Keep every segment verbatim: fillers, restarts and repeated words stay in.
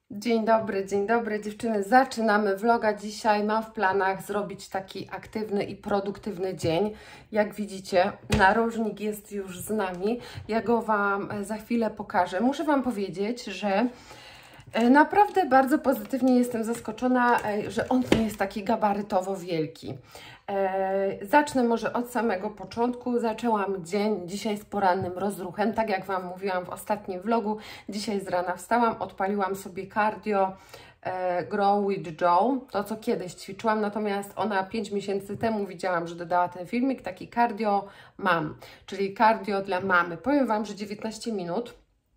Dzień dobry, dzień dobry dziewczyny. Zaczynamy vloga dzisiaj. Mam w planach zrobić taki aktywny i produktywny dzień. Jak widzicie, narożnik jest już z nami. Ja go Wam za chwilę pokażę. Muszę Wam powiedzieć, że naprawdę bardzo pozytywnie jestem zaskoczona, że on nie jest taki gabarytowo wielki. Zacznę może od samego początku. Zaczęłam dzień dzisiaj z porannym rozruchem, tak jak Wam mówiłam w ostatnim vlogu. Dzisiaj z rana wstałam, odpaliłam sobie cardio Grow with Joe, to co kiedyś ćwiczyłam, natomiast ona pięć miesięcy temu widziałam, że dodała ten filmik, taki cardio mam, czyli cardio dla mamy. Powiem Wam, że dziewiętnaście minut.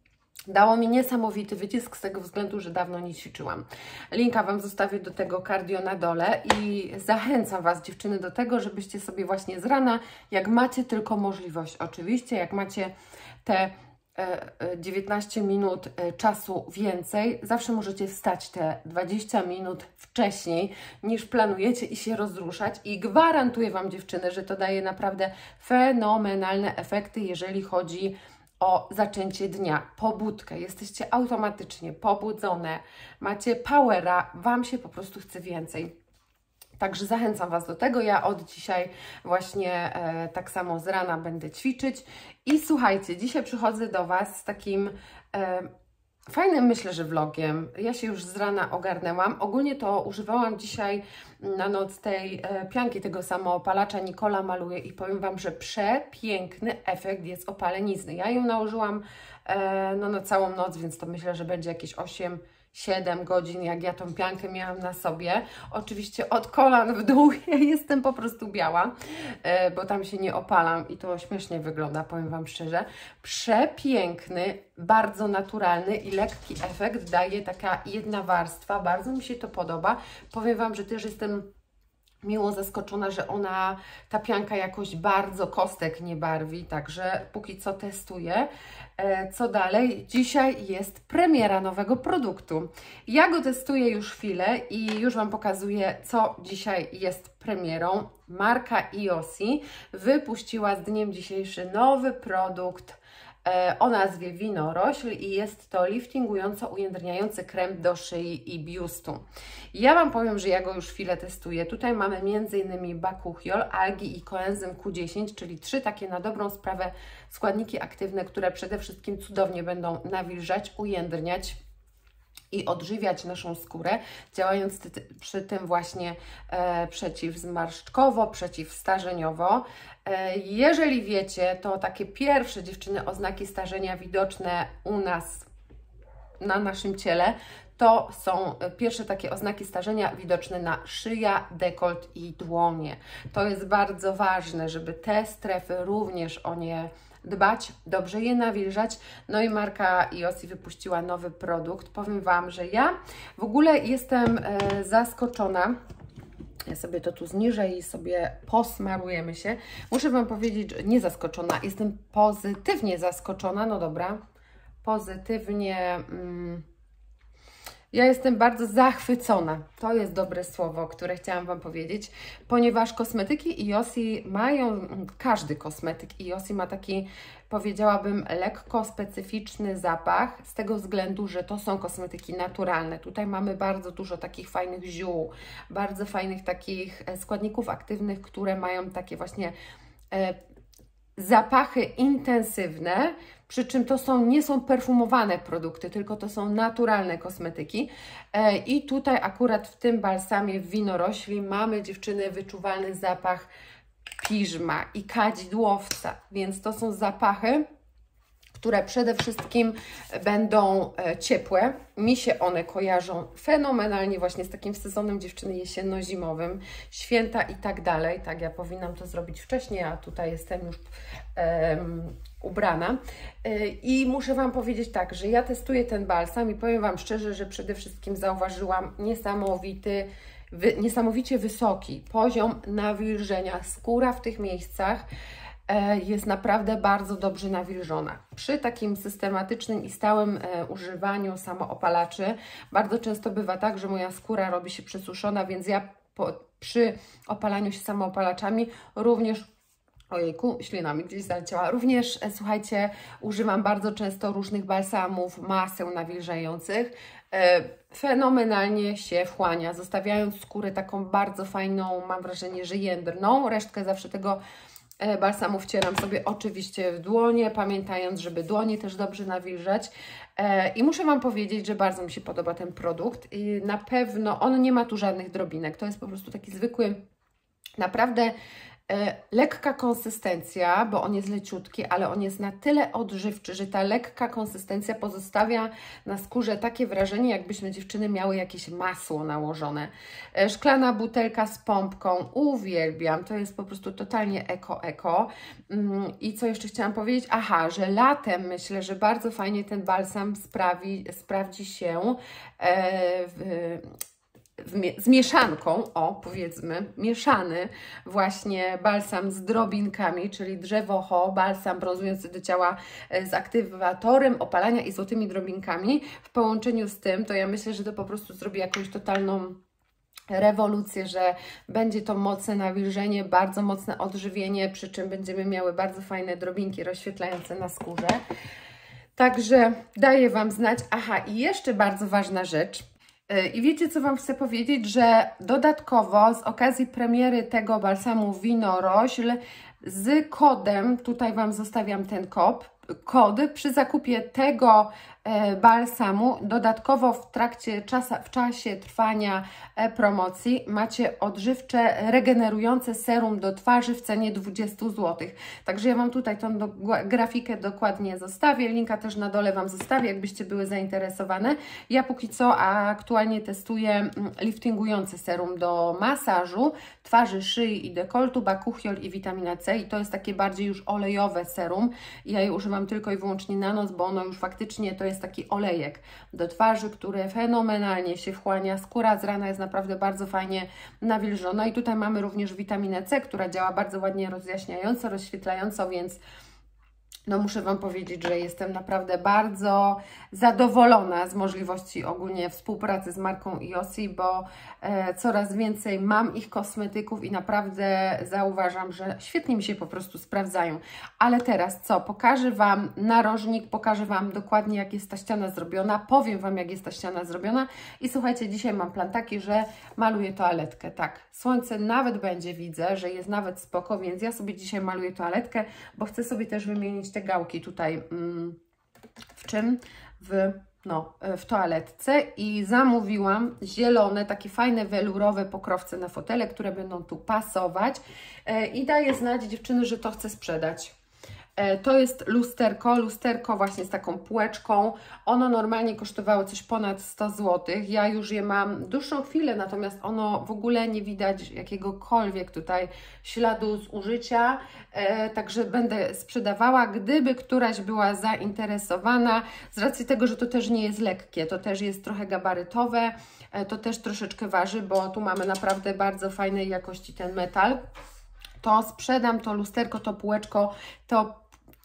Dało mi niesamowity wycisk z tego względu, że dawno nie ćwiczyłam. Linka Wam zostawię do tego cardio na dole i zachęcam Was, dziewczyny, do tego, żebyście sobie właśnie z rana, jak macie tylko możliwość, oczywiście, jak macie te dziewiętnaście minut czasu więcej, zawsze możecie wstać te dwadzieścia minut wcześniej niż planujecie i się rozruszać i gwarantuję Wam, dziewczyny, że to daje naprawdę fenomenalne efekty, jeżeli chodzi o zaczęcie dnia, pobudkę, jesteście automatycznie pobudzone, macie powera, Wam się po prostu chce więcej. Także zachęcam Was do tego. Ja od dzisiaj właśnie e, tak samo z rana będę ćwiczyć. I słuchajcie, dzisiaj przychodzę do Was z takim e, fajnym, myślę, że vlogiem. Ja się już z rana ogarnęłam. Ogólnie to używałam dzisiaj na noc tej e, pianki, tego samoopalacza Nicola maluje i powiem Wam, że przepiękny efekt jest opalenizny. Ja ją nałożyłam e, no, na całą noc, więc to myślę, że będzie jakieś osiem siedem godzin, jak ja tą piankę miałam na sobie. Oczywiście od kolan w dół ja jestem po prostu biała, e, bo tam się nie opalam i to śmiesznie wygląda, powiem Wam szczerze. Przepiękny, bardzo naturalny i lekki efekt daje taka jedna warstwa. Bardzo mi się to podoba. Powiem Wam, że też jestem miło zaskoczona, że ona, ta pianka jakoś bardzo kostek nie barwi, także póki co testuję. E, co dalej? Dzisiaj jest premiera nowego produktu. Ja go testuję już chwilę i już Wam pokazuję, co dzisiaj jest premierą. Marka Iosi wypuściła z dniem dzisiejszym nowy produkt o nazwie Winorośl i jest to liftingująco ujędrniający krem do szyi i biustu. Ja Wam powiem, że ja go już chwilę testuję. Tutaj mamy między innymi bakuchiol, algi i koenzym Q dziesięć, czyli trzy takie na dobrą sprawę składniki aktywne, które przede wszystkim cudownie będą nawilżać, ujędrniać i odżywiać naszą skórę, działając ty, przy tym właśnie e, przeciwzmarszczkowo, przeciwstarzeniowo. E, jeżeli wiecie, to takie pierwsze, dziewczyny, oznaki starzenia widoczne u nas na naszym ciele, to są pierwsze takie oznaki starzenia widoczne na szyja, dekolt i dłonie. To jest bardzo ważne, żeby te strefy również o nie dbać, dobrze je nawilżać. No i marka Iosi wypuściła nowy produkt. Powiem Wam, że ja w ogóle jestem e, zaskoczona. Ja sobie to tu zniżę i sobie posmarujemy się. Muszę Wam powiedzieć, że nie zaskoczona, jestem pozytywnie zaskoczona. No dobra, pozytywnie... Mm, Ja jestem bardzo zachwycona, to jest dobre słowo, które chciałam Wam powiedzieć, ponieważ kosmetyki Iosi mają, każdy kosmetyk Iosi ma taki, powiedziałabym, lekko specyficzny zapach, z tego względu, że to są kosmetyki naturalne. Tutaj mamy bardzo dużo takich fajnych ziół, bardzo fajnych takich składników aktywnych, które mają takie właśnie e, zapachy intensywne, przy czym to są, nie są perfumowane produkty, tylko to są naturalne kosmetyki. E, I tutaj akurat w tym balsamie w winorośli mamy, dziewczyny, wyczuwalny zapach piżma i kadzidłowca, więc to są zapachy, które przede wszystkim będą ciepłe. Mi się one kojarzą fenomenalnie właśnie z takim sezonem, dziewczyny, jesienno-zimowym, święta i tak dalej. Tak, ja powinnam to zrobić wcześniej, a tutaj jestem już um, ubrana. I muszę Wam powiedzieć tak, że ja testuję ten balsam i powiem Wam szczerze, że przede wszystkim zauważyłam niesamowity, wy, niesamowicie wysoki poziom nawilżenia. Skóra w tych miejscach jest naprawdę bardzo dobrze nawilżona. Przy takim systematycznym i stałym e, używaniu samoopalaczy bardzo często bywa tak, że moja skóra robi się przesuszona, więc ja po, przy opalaniu się samoopalaczami również Ojejku, ślina mi gdzieś zaleciała. Również, słuchajcie, używam bardzo często różnych balsamów, maseł nawilżających. fenomenalnie się wchłania, zostawiając skórę taką bardzo fajną, mam wrażenie, że jędrną. Resztkę zawsze tego balsamu wcieram sobie oczywiście w dłonie, pamiętając, żeby dłonie też dobrze nawilżać. I muszę Wam powiedzieć, że bardzo mi się podoba ten produkt i na pewno on nie ma tu żadnych drobinek. To jest po prostu taki zwykły, naprawdę lekka konsystencja, bo on jest leciutki, ale on jest na tyle odżywczy, że ta lekka konsystencja pozostawia na skórze takie wrażenie, jakbyśmy dziewczyny miały jakieś masło nałożone. Szklana butelka z pompką, uwielbiam, to jest po prostu totalnie eko, eko. I co jeszcze chciałam powiedzieć? Aha, że latem myślę, że bardzo fajnie ten balsam sprawi, sprawdzi się w z mieszanką, o powiedzmy, mieszany właśnie balsam z drobinkami, czyli drzewo ho, balsam brązujący do ciała z aktywatorem opalania i złotymi drobinkami. W połączeniu z tym, to ja myślę, że to po prostu zrobi jakąś totalną rewolucję, że będzie to mocne nawilżenie, bardzo mocne odżywienie, przy czym będziemy miały bardzo fajne drobinki rozświetlające na skórze. Także daję Wam znać. Aha, i jeszcze bardzo ważna rzecz. I wiecie, co Wam chcę powiedzieć, że dodatkowo z okazji premiery tego balsamu Winorośl z kodem, tutaj Wam zostawiam ten kod, kod przy zakupie tego e, balsamu, dodatkowo w trakcie czasa, w czasie trwania e, promocji macie odżywcze, regenerujące serum do twarzy w cenie dwadzieścia złotych. Także ja Wam tutaj tą do, grafikę dokładnie zostawię, linka też na dole Wam zostawię, jakbyście były zainteresowane. Ja póki co aktualnie testuję liftingujący serum do masażu twarzy, szyi i dekoltu, bakuchiol i witamina C i to jest takie bardziej już olejowe serum. Ja je używam tylko i wyłącznie na noc, bo ono już faktycznie to jest taki olejek do twarzy, który fenomenalnie się wchłania. Skóra z rana jest naprawdę bardzo fajnie nawilżona i tutaj mamy również witaminę C, która działa bardzo ładnie rozjaśniająco, rozświetlająco, więc no muszę Wam powiedzieć, że jestem naprawdę bardzo zadowolona z możliwości ogólnie współpracy z marką Iosi, bo e, coraz więcej mam ich kosmetyków i naprawdę zauważam, że świetnie mi się po prostu sprawdzają. Ale teraz co? Pokażę Wam narożnik, pokażę Wam dokładnie, jak jest ta ściana zrobiona, powiem Wam, jak jest ta ściana zrobiona i słuchajcie, dzisiaj mam plan taki, że maluję toaletkę. Tak, słońce nawet będzie, widzę, że jest nawet spoko, więc ja sobie dzisiaj maluję toaletkę, bo chcę sobie też wymienić te gałki tutaj mm, w czym? W, no, w toaletce i zamówiłam zielone, takie fajne welurowe pokrowce na fotele, które będą tu pasować e, i daję znać dziewczyny, że to chcę sprzedać. To jest lusterko, lusterko właśnie z taką półeczką. Ono normalnie kosztowało coś ponad sto złotych. Ja już je mam dłuższą chwilę, natomiast ono w ogóle nie widać jakiegokolwiek tutaj śladu zużycia. E, także będę sprzedawała, gdyby któraś była zainteresowana. Z racji tego, że to też nie jest lekkie, to też jest trochę gabarytowe, e, to też troszeczkę waży, bo tu mamy naprawdę bardzo fajnej jakości ten metal. To sprzedam to lusterko, to półeczko, to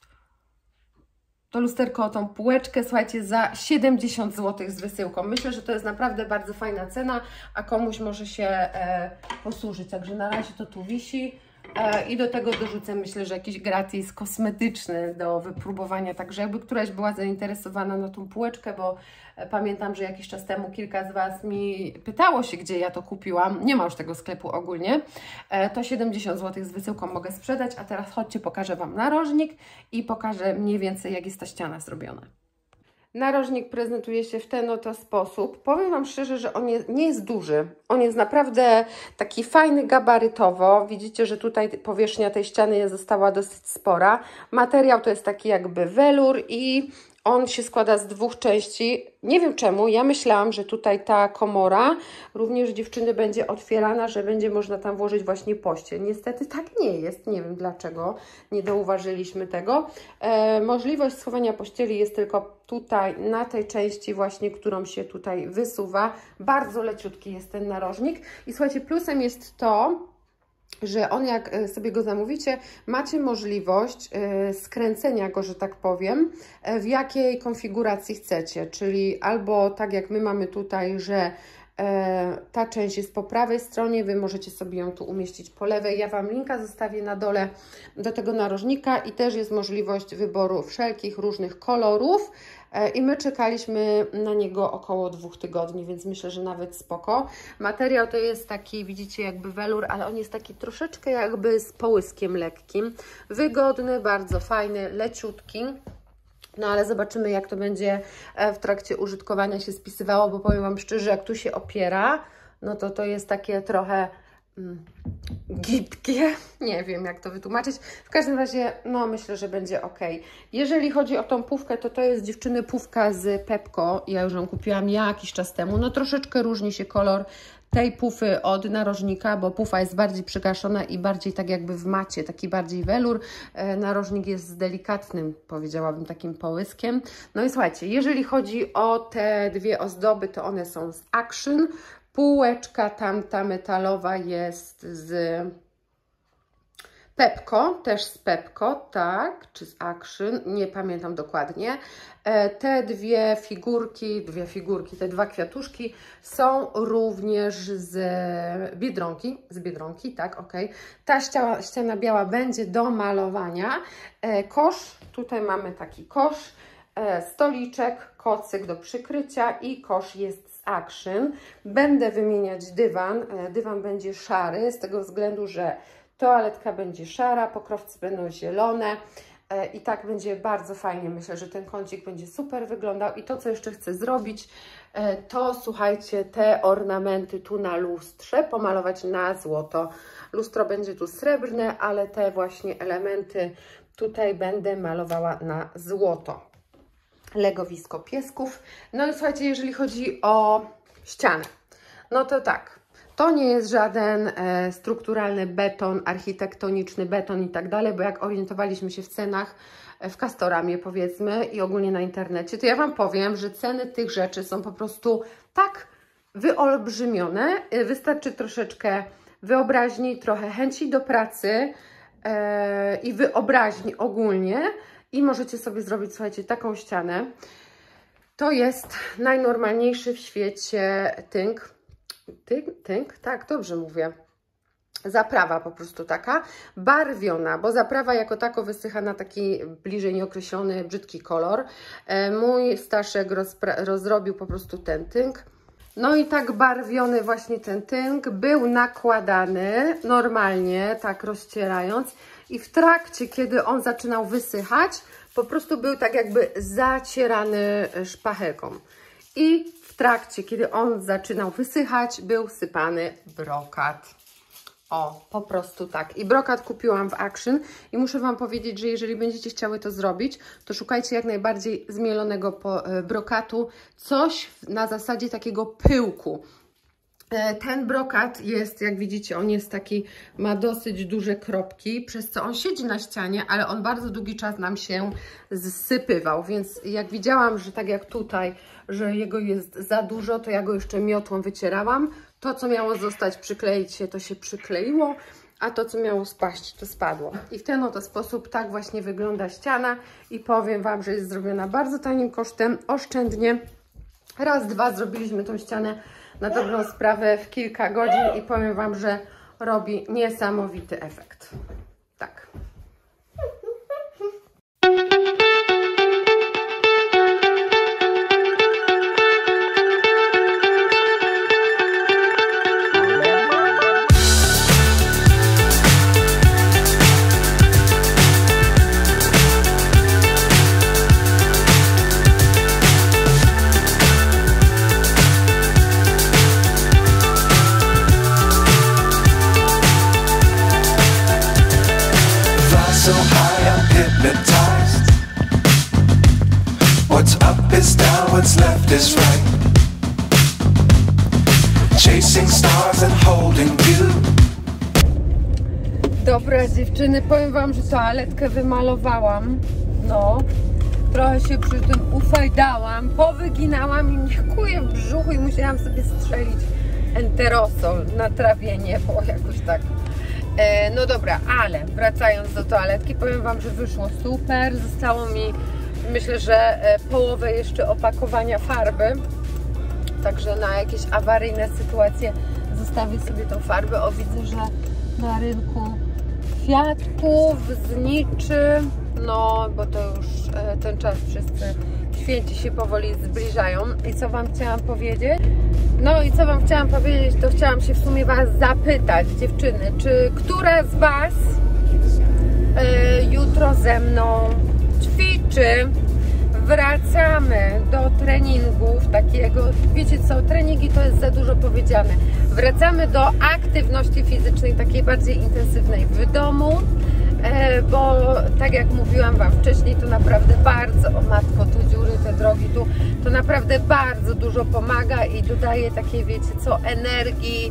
to lusterko, tą półeczkę, słuchajcie, za siedemdziesiąt złotych z wysyłką. Myślę, że to jest naprawdę bardzo fajna cena, a komuś może się e, posłużyć. Także na razie to tu wisi. E, I do tego dorzucę, myślę, że jakiś gratis kosmetyczny do wypróbowania. Także jakby któraś była zainteresowana na tą półeczkę, bo e, pamiętam, że jakiś czas temu kilka z Was mi pytało się, gdzie ja to kupiłam. Nie ma już tego sklepu ogólnie. E, to siedemdziesiąt złotych z wysyłką mogę sprzedać. A teraz chodźcie, pokażę Wam narożnik i pokażę mniej więcej, jak jest ta ściana zrobiona. Narożnik prezentuje się w ten oto sposób. Powiem Wam szczerze, że on jest, nie jest duży. On jest naprawdę taki fajny gabarytowo. Widzicie, że tutaj powierzchnia tej ściany została dosyć spora. Materiał to jest taki jakby welur i on się składa z dwóch części. Nie wiem czemu, ja myślałam, że tutaj ta komora również dziewczyny będzie otwierana, że będzie można tam włożyć właśnie pościel. Niestety tak nie jest, nie wiem dlaczego, nie zauważyliśmy tego. E, możliwość schowania pościeli jest tylko tutaj, na tej części właśnie, którą się tutaj wysuwa. Bardzo leciutki jest ten narożnik. I słuchajcie, plusem jest to, że on, jak sobie go zamówicie, macie możliwość skręcenia go, że tak powiem, w jakiej konfiguracji chcecie, czyli albo tak jak my mamy tutaj, że ta część jest po prawej stronie, Wy możecie sobie ją tu umieścić po lewej. Ja Wam linka zostawię na dole do tego narożnika i też jest możliwość wyboru wszelkich różnych kolorów. i my czekaliśmy na niego około dwóch tygodni, więc myślę, że nawet spoko. Materiał to jest taki, widzicie, jakby welur, ale on jest taki troszeczkę jakby z połyskiem lekkim. Wygodny, bardzo fajny, leciutki. No ale zobaczymy, jak to będzie w trakcie użytkowania się spisywało, bo powiem Wam szczerze, jak tu się opiera, no to to jest takie trochę mm, gibkie. Nie wiem, jak to wytłumaczyć. W każdym razie, no myślę, że będzie ok. Jeżeli chodzi o tą pufkę, to to jest, dziewczyny, pufka z Pepco. Ja już ją kupiłam jakiś czas temu. No troszeczkę różni się kolor tej pufy od narożnika, bo pufa jest bardziej przygaszona i bardziej tak jakby w macie, taki bardziej welur. Narożnik jest z delikatnym, powiedziałabym, takim połyskiem. No i słuchajcie, jeżeli chodzi o te dwie ozdoby, to one są z Action. Półeczka tamta metalowa jest z Pepco, też z Pepco, tak, czy z Action, nie pamiętam dokładnie. Te dwie figurki, dwie figurki, te dwa kwiatuszki są również z Biedronki, z Biedronki, tak, ok. Ta ściana, ściana biała będzie do malowania. Kosz, tutaj mamy taki kosz, stoliczek, kocyk do przykrycia i kosz jest z Action. Będę wymieniać dywan, dywan będzie szary, z tego względu, że toaletka będzie szara, pokrowce będą zielone i tak będzie bardzo fajnie. Myślę, że ten kącik będzie super wyglądał. I to, co jeszcze chcę zrobić, to słuchajcie, te ornamenty tu na lustrze pomalować na złoto. Lustro będzie tu srebrne, ale te właśnie elementy tutaj będę malowała na złoto. Legowisko piesków. No i słuchajcie, jeżeli chodzi o ścianę, no to tak. To nie jest żaden e, strukturalny beton, architektoniczny beton i tak dalej, bo jak orientowaliśmy się w cenach e, w Castoramie, powiedzmy, i ogólnie na internecie, to ja Wam powiem, że ceny tych rzeczy są po prostu tak wyolbrzymione. E, wystarczy troszeczkę wyobraźni, trochę chęci do pracy e, i wyobraźni ogólnie i możecie sobie zrobić, słuchajcie, taką ścianę. To jest najnormalniejszy w świecie tynk. Tynk, tynk? Tak, dobrze mówię. Zaprawa po prostu taka, barwiona, bo zaprawa jako tako wysycha na taki bliżej nieokreślony, brzydki kolor. E, mój Staszek rozrobił po prostu ten tynk. No i tak barwiony właśnie ten tynk był nakładany normalnie, tak rozcierając, i w trakcie, kiedy on zaczynał wysychać, po prostu był tak jakby zacierany szpachelką. I w trakcie, kiedy on zaczynał wysychać, był sypany brokat. O, po prostu tak. I brokat kupiłam w Action i muszę Wam powiedzieć, że jeżeli będziecie chciały to zrobić, to szukajcie jak najbardziej zmielonego brokatu, coś na zasadzie takiego pyłku. Ten brokat jest, jak widzicie, on jest taki, ma dosyć duże kropki, przez co on siedzi na ścianie, ale on bardzo długi czas nam się zsypywał, więc jak widziałam, że tak jak tutaj, że jego jest za dużo, to ja go jeszcze miotłą wycierałam. To, co miało zostać, przykleić się, to się przykleiło, a to, co miało spaść, to spadło. I w ten oto sposób tak właśnie wygląda ściana i powiem Wam, że jest zrobiona bardzo tanim kosztem, oszczędnie. Raz, dwa zrobiliśmy tą ścianę na dobrą sprawę w kilka godzin i powiem Wam, że robi niesamowity efekt. Tak. So high I'm hypnotized. What's up is down, what's left is right. Chasing stars and holding you. Dobra dziewczyny, powiem Wam, że toaletkę wymalowałam. No, trochę się przy tym ufajdałam, powyginałam i mnie kuje w brzuchu i musiałam sobie strzelić enterosol na trawienie, bo jakoś tak. No dobra, ale wracając do toaletki, powiem Wam, że wyszło super. Zostało mi, myślę, że połowę jeszcze opakowania farby. Także na jakieś awaryjne sytuacje zostawię sobie tą farbę. O, widzę, że na rynku kwiatków zniczy, no bo to już ten czas wszyscy święci się powoli zbliżają. I co Wam chciałam powiedzieć? No i co Wam chciałam powiedzieć, to chciałam się w sumie Was zapytać, dziewczyny, czy która z Was y, jutro ze mną ćwiczy? Wracamy do treningów takiego, wiecie co, treningi to jest za dużo powiedziane. Wracamy do aktywności fizycznej, takiej bardziej intensywnej w domu, bo tak jak mówiłam Wam wcześniej, to naprawdę bardzo, o matko, te dziury, te drogi tu, to naprawdę bardzo dużo pomaga i dodaje takiej, wiecie co, energii,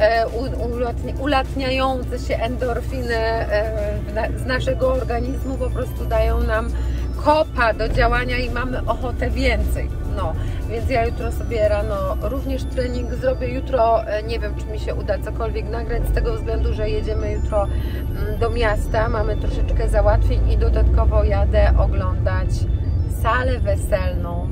ulatniające się endorfiny z naszego organizmu po prostu dają nam kopa do działania i mamy ochotę więcej. No, więc ja jutro sobie rano również trening zrobię. Jutro nie wiem, czy mi się uda cokolwiek nagrać, z tego względu, że jedziemy jutro do miasta, mamy troszeczkę załatwień i dodatkowo jadę oglądać salę weselną.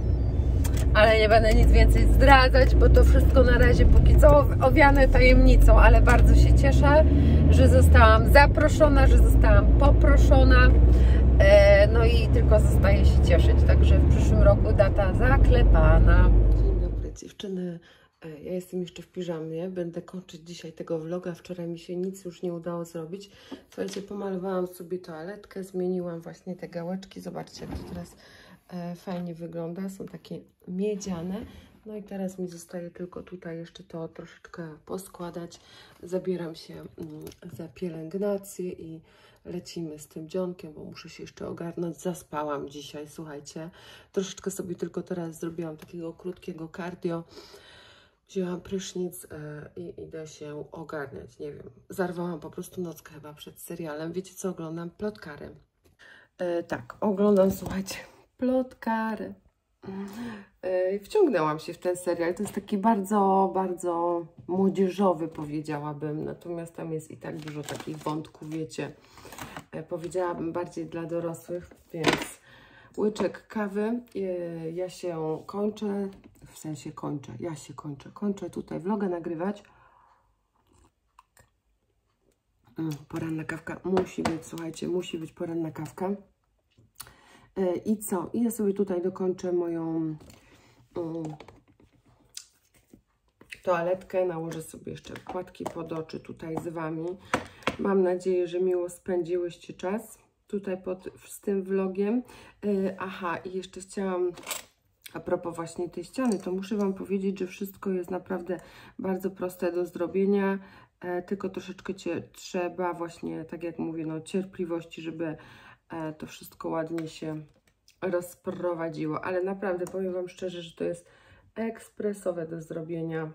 Ale nie będę nic więcej zdradzać, bo to wszystko na razie póki co owiane tajemnicą, ale bardzo się cieszę, że zostałam zaproszona, że zostałam poproszona. No i tylko zostaje się cieszyć, także w przyszłym roku data zaklepana. Dzień dobry dziewczyny, ja jestem jeszcze w piżamie, będę kończyć dzisiaj tego vloga, wczoraj mi się nic już nie udało zrobić. Słuchajcie, pomalowałam sobie toaletkę, zmieniłam właśnie te gałeczki, zobaczcie jak to teraz fajnie wygląda, są takie miedziane. No i teraz mi zostaje tylko tutaj jeszcze to troszeczkę poskładać. Zabieram się za pielęgnację i lecimy z tym dzionkiem, bo muszę się jeszcze ogarnąć. Zaspałam dzisiaj, słuchajcie. Troszeczkę sobie tylko teraz zrobiłam takiego krótkiego cardio. Wzięłam prysznic i idę się ogarniać. Nie wiem, zarwałam po prostu nockę chyba przed serialem. Wiecie co oglądam? Plotkarę. E, tak, oglądam, słuchajcie, Plotkarę. Wciągnęłam się w ten serial. To jest taki bardzo, bardzo młodzieżowy, powiedziałabym. Natomiast tam jest i tak dużo takich wątków, wiecie. Powiedziałabym bardziej dla dorosłych, więc łyczek kawy. Ja się kończę, w sensie kończę, ja się kończę. Kończę tutaj vloga nagrywać. Poranna kawka musi być, słuchajcie, musi być poranna kawka. I co? I ja sobie tutaj dokończę moją um, toaletkę, nałożę sobie jeszcze płatki pod oczy tutaj z Wami. Mam nadzieję, że miło spędziłyście czas tutaj pod, z tym vlogiem. Yy, aha, i jeszcze chciałam, a propos właśnie tej ściany, to muszę Wam powiedzieć, że wszystko jest naprawdę bardzo proste do zrobienia, yy, tylko troszeczkę cię trzeba właśnie, tak jak mówię, no cierpliwości, żeby to wszystko ładnie się rozprowadziło, ale naprawdę powiem Wam szczerze, że to jest ekspresowe do zrobienia.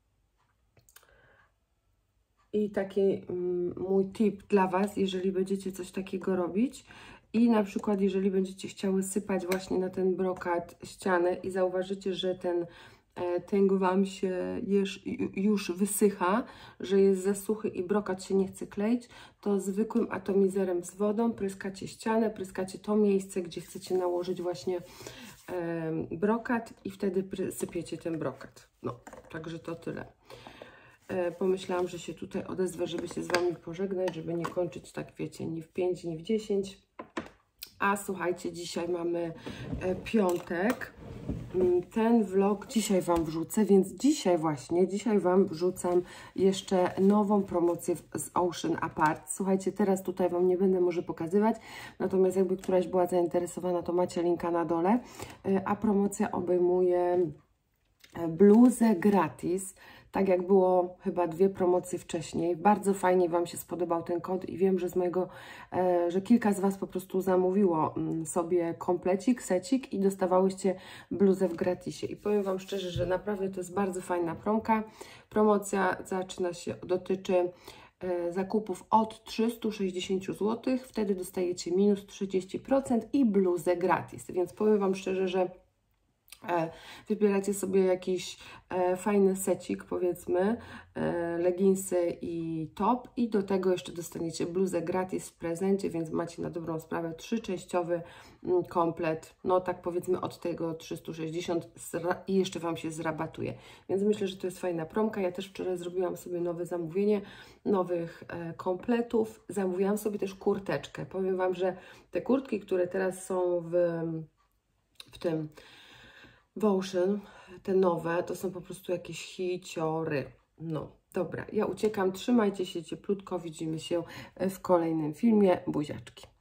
I taki mm, mój tip dla Was, jeżeli będziecie coś takiego robić i na przykład jeżeli będziecie chciały sypać właśnie na ten brokat ścianę i zauważycie, że ten tęg Wam się już, już wysycha, że jest za suchy i brokat się nie chce kleić, to zwykłym atomizerem z wodą pryskacie ścianę, pryskacie to miejsce, gdzie chcecie nałożyć właśnie e, brokat i wtedy sypiecie ten brokat. No, także to tyle. E, pomyślałam, że się tutaj odezwę, żeby się z Wami pożegnać, żeby nie kończyć tak, wiecie, ni w pięć, ni w dziesięć. A słuchajcie, dzisiaj mamy e, piątek. Ten vlog dzisiaj Wam wrzucę, więc dzisiaj właśnie, dzisiaj Wam wrzucam jeszcze nową promocję z Ocean Apart. Słuchajcie, teraz tutaj Wam nie będę może pokazywać, natomiast jakby któraś była zainteresowana, to macie linka na dole, a promocja obejmuje bluzę gratis, tak jak było chyba dwie promocje wcześniej. Bardzo fajnie Wam się spodobał ten kod i wiem, że z mojego, e, że kilka z Was po prostu zamówiło m, sobie komplecik, secik i dostawałyście bluzę w gratisie. I powiem Wam szczerze, że naprawdę to jest bardzo fajna promka. Promocja zaczyna się, dotyczy e, zakupów od trzystu sześćdziesięciu złotych. Wtedy dostajecie minus trzydzieści procent i bluzę gratis. Więc powiem Wam szczerze, że wybieracie sobie jakiś e, fajny secik, powiedzmy, e, leginsy i top i do tego jeszcze dostaniecie bluzę gratis w prezencie, więc macie na dobrą sprawę trzyczęściowy mm, komplet, no tak powiedzmy od tego trzysta sześćdziesiąt i jeszcze Wam się zrabatuje, więc myślę, że to jest fajna promka. Ja też wczoraj zrobiłam sobie nowe zamówienie nowych e, kompletów, zamówiłam sobie też kurteczkę. Powiem Wam, że te kurtki, które teraz są w w tym w Ocean, te nowe, to są po prostu jakieś hiciory. No, dobra, ja uciekam, trzymajcie się cieplutko, widzimy się w kolejnym filmie, buziaczki.